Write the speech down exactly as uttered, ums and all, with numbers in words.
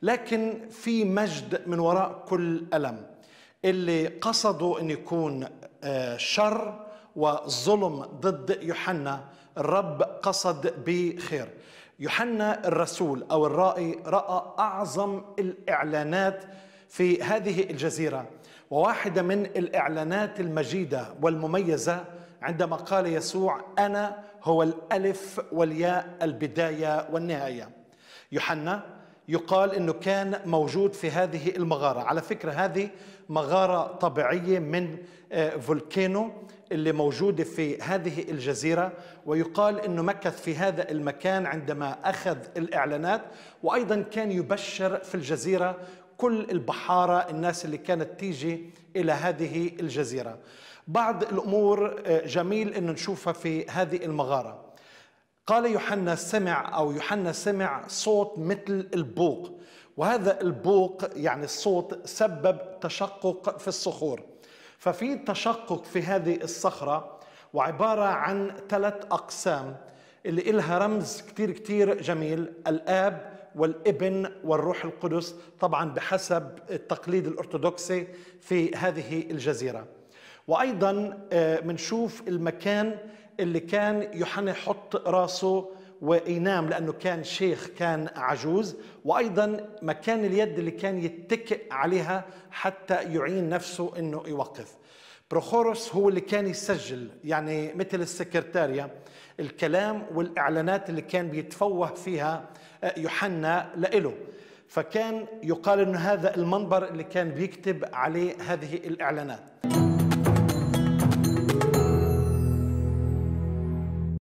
لكن في مجد من وراء كل ألم. اللي قصدوا أن يكون شر وظلم ضد يوحنا، الرب قصد بخير. يوحنا الرسول أو الرائي رأى أعظم الإعلانات في هذه الجزيرة، وواحدة من الإعلانات المجيدة والمميزة عندما قال يسوع: أنا هو الألف والياء، البداية والنهاية. يوحنا يقال أنه كان موجود في هذه المغارة. على فكرة هذه مغارة طبيعية من فولكانو اللي موجودة في هذه الجزيرة، ويقال أنه مكث في هذا المكان عندما أخذ الإعلانات، وأيضا كان يبشر في الجزيرة كل البحارة، الناس اللي كانت تيجي إلى هذه الجزيرة. بعض الأمور جميل أن نشوفها في هذه المغارة. قال يوحنا سمع أو يوحنا سمع صوت مثل البوق، وهذا البوق يعني الصوت سبب تشقق في الصخور. ففي تشقق في هذه الصخرة، وعبارة عن ثلاث أقسام اللي إلها رمز كتير كتير جميل: الآب والابن والروح القدس، طبعا بحسب التقليد الأرثوذكسي في هذه الجزيرة. وأيضا منشوف المكان اللي كان يوحنا يحط راسه وينام، لأنه كان شيخ، كان عجوز. وأيضا مكان اليد اللي كان يتكئ عليها حتى يعين نفسه أنه يوقف. بروخوروس هو اللي كان يسجل، يعني مثل السكرتارية، الكلام والإعلانات اللي كان بيتفوه فيها يوحنا لإله. فكان يقال أنه هذا المنبر اللي كان بيكتب عليه هذه الإعلانات.